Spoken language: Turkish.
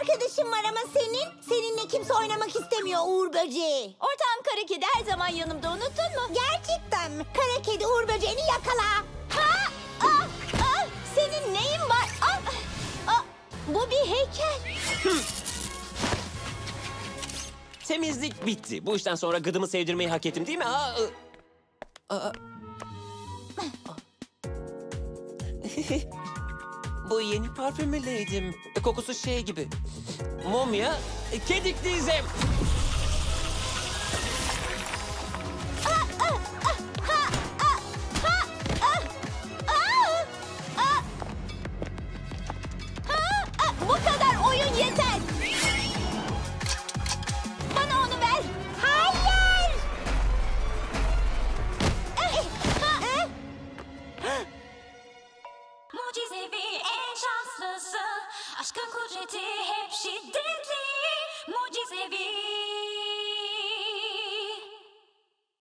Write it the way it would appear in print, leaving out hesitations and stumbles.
arkadaşın var ama senin? Seninle kimse oynamak istemiyor Uğur Böceği. Ortağım kara kedi her zaman yanımda, unuttun mu? Gerçekten mi? Kara kedi Uğur Böceğini yakala. Ha! Ah! Ah! Senin neyin var? Ah! Ah! Bu bir heykel. Temizlik bitti. Bu işten sonra gıdımı sevdirmeyi hak ettim değil mi? Bu yeni parfümü Lady'm. Kokusu şey gibi. Mumya, kedikli izem. Bu kadar oyun yeter. Bana onu ver. Hayır! Mucizevi en şanslısı, aşkın kudreti hep şiddetli. Mucizevi